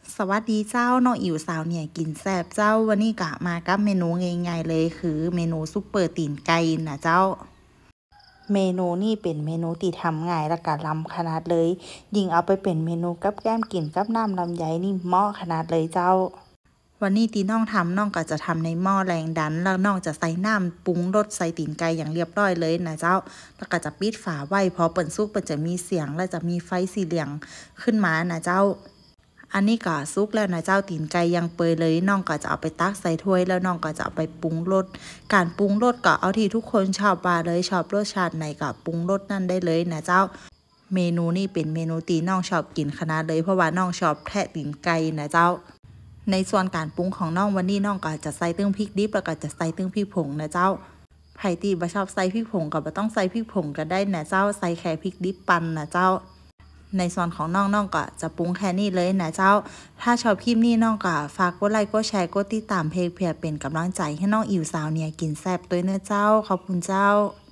สวัสดีเจ้าน้องอิ๋วสาวเนี่ยกินแซ่บเจ้าวันนี้กะมากับเมนูง่ายๆเลยคือเมนูซุปเปอร์ตีนไก่นะเจ้าเมนูนี่เป็นเมนูที่ทำง่ายและก็ล้ำขนาดเลยยิ่งเอาไปเป็นเมนูกับแก้มกินกับน้ำลำไยนี่เหมาะขนาดเลยเจ้าวันนี้ที่น้องทำน้องก็จะทำในหม้อแรงดันแล้วน้องจะใส่น้ำปรุงรสใส่ตีนไก่อย่างเรียบร้อยเลยนะเจ้าแล้วก็จะปิดฝาไว้พอเปิ่นสุกเปิ่นจะมีเสียงและจะมีไฟสีเหลืองขึ้นมานะเจ้า อันนี้ก็สุกแล้วนะเจ้าตีนไก่ยังเปื่อยเลยน้องก็จะเอาไปตักใส่ถ้วยแล้วน้องก็จะเอาไปปรุงรสการปรุงรสก็เอาที่ทุกคนชอบว่าเลยชอบรสชาติไหนก็ปรุงรสนั่นได้เลยนะเจ้าเมนูนี้เป็นเมนูตีน้องชอบกินขนาดเลยเพราะว่าน้องชอบแทะตีนไก่นะเจ้าในส่วนการปรุงของน้องวันนี้น้องก็จะใส่ตึ้งพริกดิบแล้วก็จะใส่ตึ้งพริกผงนะเจ้าไผ่ตีบ่ชอบใส่พริกผงก็บ่ต้องใส่พริกผงก็ได้นะเจ้าใส่แค่พริกดิบปั่นนะเจ้า ในส่วนของน้องๆก็จะปรุงแค่นี้เลยนะเจ้า ถ้าชอบคลิปนี้น้องก็ฝากกดไลค์กดแชร์กดติดตามเพจเพื่อเป็นกำลังใจให้น้องอิ๋วสาวเนี่ยกินแซ่บด้วยเนอะเจ้า ขอบคุณเจ้า